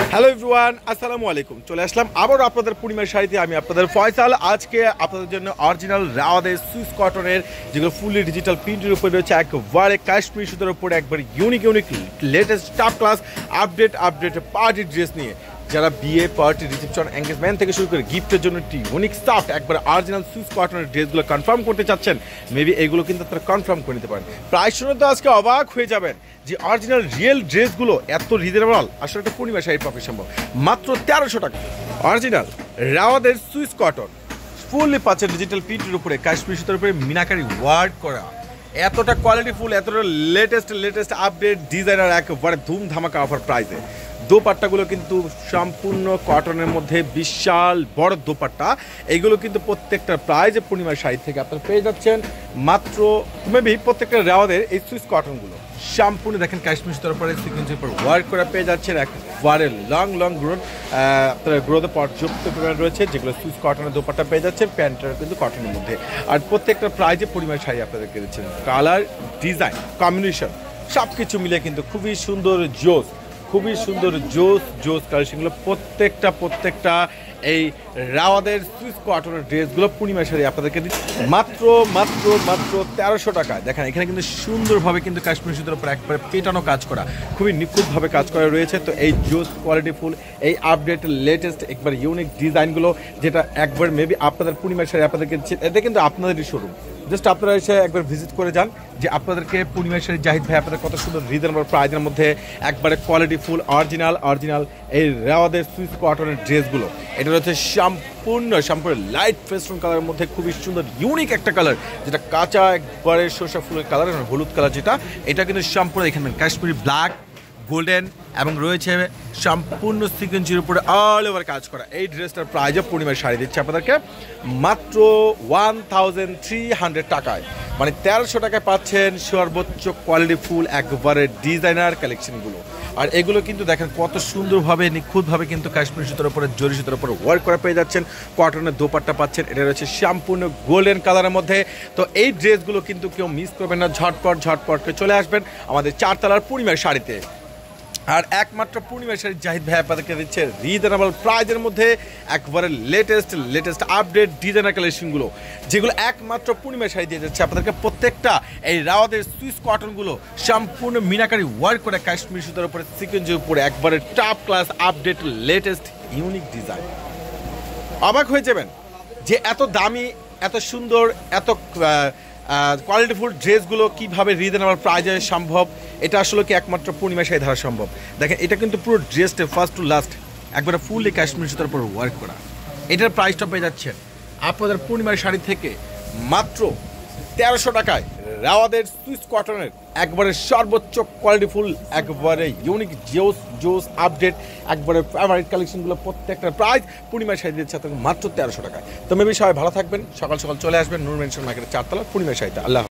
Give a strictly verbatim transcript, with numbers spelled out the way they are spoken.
Hello everyone, আসসালামু আলাইকুম। চলে আসলাম আবার আপনাদের পূর্ণিমার শাড়িতে। আমি আপনাদের ফয়সাল। আজকে আপনাদের জন্য অরিজিনাল রাওয়াদের সুইস কটনের যেগুলো ফুললি ডিজিটাল প্রিন্টের উপরে রয়েছে, একবারে কাশ্মীরি সুতার উপরে একবার unique unique latest top class update update party dress নিয়ে যারা বিয়ে, পার্টি, রিসেপশন, এঙ্গেজমেন্ট থেকে শুরু করে গিফটের জন্য একটি ইউনিক স্টাফ একবার অরিজিনাল সুইস কটনের ড্রেসগুলো কনফার্ম করতে চাচ্ছেন, মেবি এগুলো কিন্তু আপনারা কনফার্ম করে নিতে পারেন। প্রাইস শুনে তো আজকে অবাক হয়ে যাবেন যে অরিজিনাল রিয়েল ড্রেসগুলো এত রিজনেবল। আসলে একটা পূর্ণিমা শাড়ির পক্ষে সম্ভব। মাত্র তেরোশো টাকা অরিজিনাল রাওয়াদের সুইস কটন ফুললি পাচ্ছেন ডিজিটাল প্রিন্টের উপরে কাশ্মীরি সুতার উপরে মিনাকারি ওয়ার্ক করা, এতটা কোয়ালিটিফুল, এতটা লেটেস্ট লেটেস্ট আপডেট ডিজাইনার, একবারে ধুম ধামাকা অফার প্রাইসে। দোপাট্টাগুলো কিন্তু সম্পূর্ণ কটনের মধ্যে বিশাল বড় দোপাট্টা। এইগুলো কিন্তু প্রত্যেকটা প্রাইজে পূর্ণিমার শাড়ি থেকে আপনারা পেয়ে যাচ্ছেন মাত্র মেবি প্রত্যেকটা রাওয়াদের এই সুইস কটনগুলো সম্পূর্ণ দেখেন কাশ্মীর সুতার উপরে সিকোয়েন্সের উপর ওয়ার্ক করা পেয়ে যাচ্ছেন। একবারে লং লং গ্রোথ আপনার গ্রোথে পর্যাপ্ত পরিমাণ রয়েছে, যেগুলো সুইস কটনের দোপাট্টা পেয়ে যাচ্ছেন, প্যান্টটা কিন্তু কটনের মধ্যে। আর প্রত্যেকটা প্রাইজে পূর্ণিমার শাড়ি আপনাদেরকে দিচ্ছেন। কালার, ডিজাইন, কম্বিনেশন সব কিছু মিলে কিন্তু খুবই সুন্দর জোস, খুবই সুন্দর জোস জোস কালেকশনগুলো প্রত্যেকটা প্রত্যেকটা এই রাওয়াদের সুইস কটনের ড্রেসগুলো পূর্ণিমা শাড়ি আপনাদেরকে দিচ্ছি মাত্র মাত্র মাত্র তেরোশো টাকায়। দেখেন এখানে কিন্তু সুন্দরভাবে কিন্তু কাশ্মীর সুতার উপর একবারে পেটানো কাজ করা, খুবই নিখুঁতভাবে কাজ করা রয়েছে। তো এই জোস কোয়ালিটিফুল এই আপডেট লেটেস্ট একবার ইউনিক ডিজাইনগুলো যেটা একবার মেবি আপনাদের পূর্ণিমা শাড়ি আপনাদেরকে দিচ্ছে, এটা কিন্তু আপনাদেরই শোরুম। জাস্ট আপনারা এসে একবার ভিজিট করে যান যে আপনাদেরকে পূর্ণিমা শাড়ি জাহিদ ভাই আপনাদের কত সুন্দর রিজনেবল প্রাইজের মধ্যে একবারে কোয়ালিটিফুল অরিজিনাল অরিজিনাল এই রাওয়াদের সুইস কটনের ড্রেসগুলো। এটা হচ্ছে সম্পূর্ণ সম্পূর্ণ লাইট ফেস্টন কালারের মধ্যে খুবই সুন্দর ইউনিক একটা কালার, যেটা কাঁচা একবারে সরষা ফুলের কালার, হলুদ কালার যেটা, এটা কিন্তু সম্পূর্ণ এখানে কাশ্মীরি ব্ল্যাক, গোল্ডেন এবং রয়েছে সম্পূর্ণ সিকোয়েন্সের উপরে অল ওভার কাজ করা। এই ড্রেসটার প্রাইজে পূর্ণিমার শাড়ি দিচ্ছে আপনাদেরকে মাত্র ওয়ান থাউজেন্ড থ্রি হান্ড্রেড টাকায়, মানে তেরোশো টাকায় পাচ্ছেন সর্বোচ্চ কোয়ালিটি ফুল একবারে ডিজাইনার কালেকশনগুলো। আর এগুলো কিন্তু দেখেন কত সুন্দরভাবে নিখুঁতভাবে কিন্তু কাশ্মীর সুতার উপরে জরি সুতার উপরে ওয়ার্ক করা পেয়ে যাচ্ছেন, কটনের দোপাট্টা পাচ্ছেন, এটা রয়েছে সম্পূর্ণ গোল্ডেন কালারের মধ্যে। তো এই ড্রেসগুলো কিন্তু কেউ মিস করবেন না, ঝটপট ঝটপট করে চলে আসবেন আমাদের চারতলার পূর্ণিমার শাড়িতে। আর একমাত্র পূর্ণিমা শাড়ি জাহিদ ভাই আপনাদেরকে দিচ্ছে রিজনেবল প্রাইজের মধ্যে একবারে লেটেস্ট লেটেস্ট আপডেট ডিজাইনার কালেকশনগুলো, যেগুলো একমাত্র পূর্ণিমা শাড়ি দিয়ে যাচ্ছে আপনাদেরকে। প্রত্যেকটা এই রাওয়াদের সুইস কটনগুলো সম্পূর্ণ মিনাকারি ওয়ার্ক করে কাশ্মীর সুতার উপরে সিকোয়েন্সের উপরে একবারে top class update latest unique design. অবাক হয়ে যাবেন যে এত দামি, এত সুন্দর, এত কোয়ালিটিফুল ড্রেসগুলো কীভাবে রিজনেবল প্রাইজে সম্ভব। এটা আসলে কি একমাত্র পূর্ণিমা শাড়ি ধারা সম্ভব। দেখেন এটা কিন্তু পুরো ড্রেসটা ফার্স্ট টু লাস্ট একবারে ফুললি কাশ্মীর সুতার উপর ওয়ার্ক করা। এটার প্রাইসটা পেয়ে যাচ্ছেন আপনাদের পূর্ণিমার শাড়ি থেকে মাত্র তেরোশো টাকায় রাওয়াদের সুইস কটনের একবারে সর্বোচ্চ কোয়ালিটিফুল একবারে ইউনিক জোস জোস আপডেট একবারে ফেভারিট কালেকশনগুলো প্রত্যেকটা প্রাইস পূর্ণিমার শাড়ি দিচ্ছে মাত্র তেরোশো টাকায়। তো মেবি সবাই ভালো থাকবেন, সকাল সকাল চলে আসবেন নূর মেনশন মার্কেটের চারতলা পূর্ণিমার শাড়িতে। আল্লাহ।